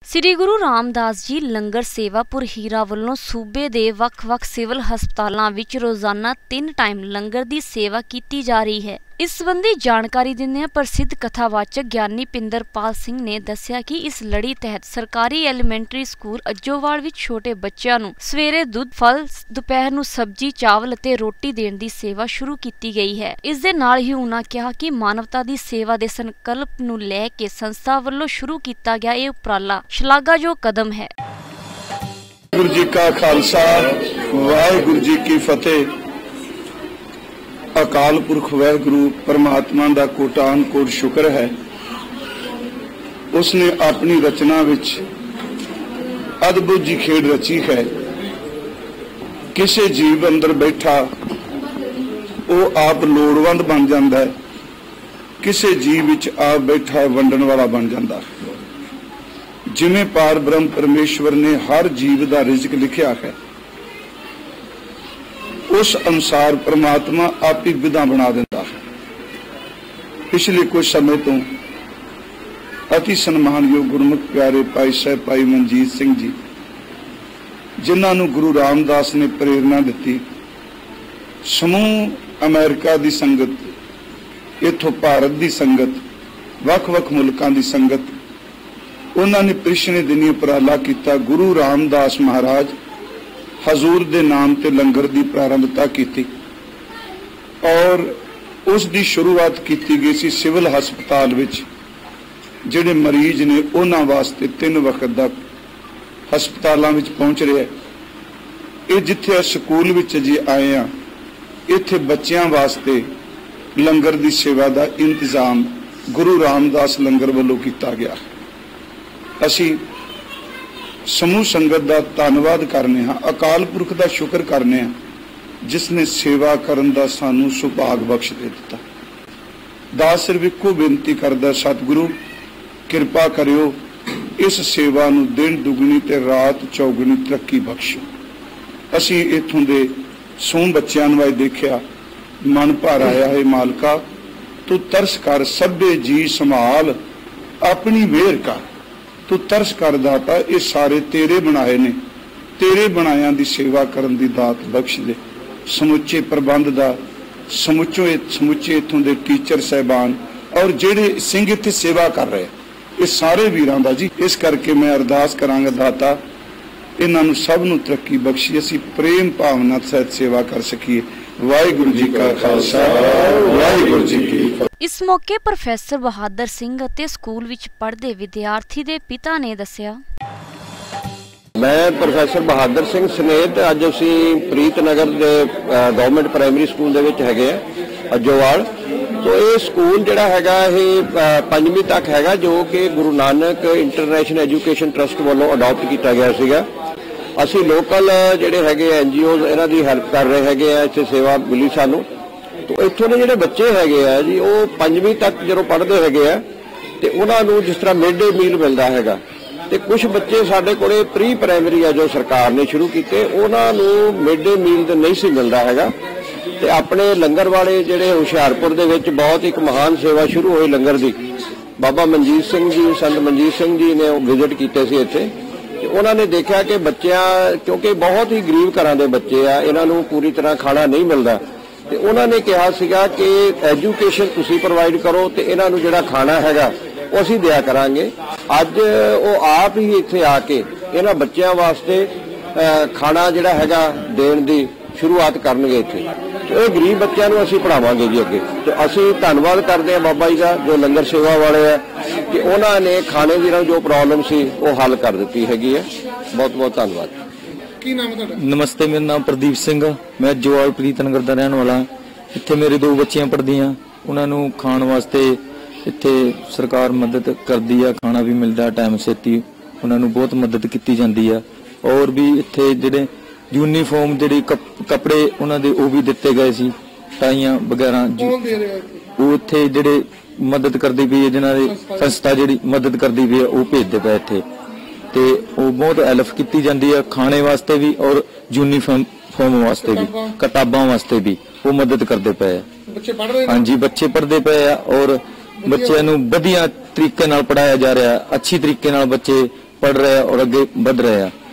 ਸ੍ਰੀ ਗੁਰੂ ਰਾਮਦਾਸ ਜੀ ਲੰਗਰ ਸੇਵਾਪੁਰ ਹੀਰਾ ਵੱਲੋਂ ਸੂਬੇ ਦੇ ਵੱਖ-ਵੱਖ ਸਿਵਲ ਹਸਪਤਾਲਾਂ ਵਿੱਚ ਰੋਜ਼ਾਨਾ 3 ਟਾਈਮ ਲੰਗਰ ਦੀ ਸੇਵਾ ਕੀਤੀ ਜਾ ਰਹੀ ਹੈ। इस संबंधी जानकारी दिंदे प्रसिद्ध कथावाचक ज्ञानी पिंदरपाल सिंह ने दस्सिया कि इस लड़ी तहत सरकारी एलीमेंटरी स्कूल अज्जोवाल विच छोटे बच्चों नूं सवेरे दुध फल दोपहर नूं सब्जी चावल अते रोटी देण दी सेवा शुरू की गई है। इस दे नाल ही उन्हां कहा कि मानवता दी सेवा दे संकल्प नूं लै के संस्था वल्लों शुरू कीता गया यह उपराला शलाघायोग कदम है। गुरु जी का खालसा वाहिगुरु जी की फतेह। अकाल पुरख वाहिगुरु परमात्मा का कोटान कोट शुक्र है, उसने अपनी रचना विच अद्भुत जी खेड रची है। किसी जीव अंदर बैठा वो आप लोड़वंद बन जाता है, किसी जीव विच आप बैठा वंडन वाला बन जाता है। जिवें पार ब्रह्म परमेश्वर ने हर जीव का रिज़्क लिखिया है, उस अनुसार परमात्मा आप ही विधा बना देता है। पिछले कुछ समय तो अति सन्मानयोग गुरमुख प्यारे भाई साहब भाई मनजीत सिंह जी, जिन्होंने गुरु रामदास ने प्रेरणा दी, समूह अमेरिका की संगत, इथों भारत की संगत, वख-वख मुल्कां की संगत, उन्होंने पिछले दिनी उपराला किया। गुरु रामदास महाराज हजूर दे नाम ते लंगर की प्रारंभता की और उसकी शुरुआत की गई सी सिविल हस्पताल विच। जिहड़े मरीज ने उन्हां वास्ते 3 वक्त तक हस्पतालों में पहुंच रहे हैं। ये जिथे स्कूल विच जी आए हैं, इत्थे बच्चों वास्ते लंगर की सेवा का इंतजाम गुरु रामदास लंगर वालों किया गया। असी समूह संगत का धन्यवाद करने हाँ, अकाल पुरख का शुक्र करने हाँ, जिसने सेवा करन दा सानू सुभाग बख्श दे दिता। दास सिर्फ इको बेनती करदा, सतगुरु कृपा करियो, इस सेवा नू दिन दुगनी ते रात चौगुनी तरक्की बख्शो। असी इथों दे सोम बच्चों वाल देखिया, मन भर आया है। मालका तू तरस कर, सभे जी संभाल, अपनी मेहर कर, तू तरस कर दाता, ये सारे तेरे बनाए ने, तेरे बनाया दी सेवा करन दी दात बख्श दे। समुचे प्रबंध दा समुचे इथों दे टीचर साहबान और जेड़े सिंह इत्थे सेवा कर रहे, ये सारे वीरां दा जी। इस करके मैं अरदास करांगा दाता, इन्हां नूं सब नूं तरक्की बख्शी, असीं प्रेम भावना सहित सेवा कर सकीए। वाहिगुरु जी का खालसा वाहिगुरु जी की फतेह। इस मौके प्रोफैसर बहादुर सिंह अते स्कूल विच पढ़दे विद्यार्थी दे पिता ने दस्सिया। मैं प्रोफैसर बहादुर सिंह सनेत अज असी प्रीत नगर दे गवर्नमेंट प्राइमरी स्कूल दे विच हैगे अज्जोवाल। तो ये स्कूल जिहड़ा हैगा ये 5वीं तक हैगा, जो कि Guru Nanak international education trust वालों अडॉप्ट किया गया सीगा। असी लोकल जिहड़े हैगे NGOs इन्हां दी हेल्प कर रहे हैगे आ, इत्थे सेवा मिली सानू। तो इत्थों दे जिहड़े बच्चे हैगे आ जी, वो 5वीं तक जो पढ़दे हैगे आ ते उन्हां नूं जिस तरह मिड डे मील मिलदा हैगा, ते कुछ बच्चे साडे कोले प्री प्राइमरी आ जो सरकार ने शुरू कीते, उन्हां नूं मिड डे मील ते नहीं सी मिलदा हैगा। ते अपने लंगर वाले जिहड़े हुशियारपुर दे विच बहुत एक महान सेवा शुरू होई लंगर दी, बाबा मनजीत सिंह जी, संत मनजीत सिंह जी ने विजिट कीते सी इत्थे। उन्होंने देखा कि बच्चियां, क्योंकि बहुत ही गरीब घरां दे बच्चे आ, इन्हां पूरी तरह खाना नहीं मिलता, तो उन्होंने कहा सीगा कि एजुकेशन तुसीं प्रोवाइड करो तो इन्हां जिहड़ा खाना हैगा वो असीं दिया करांगे। अज वो आप ही इत्थे आके इन्हां बच्चियां वास्ते खाना जिहड़ा हैगा देण दी शुरुआत करनगे इत्थे। तो ये गरीब बच्चों को असीं पढ़ावांगे जी अगे। तो असीं धन्नवाद करते हैं बाबा जी का, जो लंगर सेवा वाले है, कि उन्होंने खाने की जो प्रॉब्लम सी वो हल कर दी हैगी है। बहुत बहुत धन्यवाद। नमस्ते, मेरा नाम प्रदीप सिंह, मैं अज्जोवाल प्रीत नगर का रहने वाला। इत्थे मेरी 2 बच्चियां पढ़दियां, उन्होंने खाण वास्ते इत्थे सरकार मदद करती है, खाना भी मिलता टाइम सेती, उन्होंने बहुत मदद की जाती है। और भी इत्थे जिहड़े यूनीफॉर्म जिहड़े कपड़े उन्होंने वो भी दिते गए सी, टाइयां वगैरह वो इत्थे जिहड़े मदद करती पई है, जिन्हां दी संस्था जिहड़ी मदद करती पई है वो भेजदे पे इत्थे, ते वो बहुत हेल्प की जाती है खाने वास्ते भी और यूनीफॉर्म वास्ते भी, किताबां वास्ते भी वो मदद करते पे है। हाँ जी, बच्चे पढ़ते पे है और बच्चों नूं वधिया तरीके नाल पढ़ाया जा रहा है, अच्छी तरीके नाल बच्चे पढ़ रहे हैं और आगे बढ़ रहे हैं।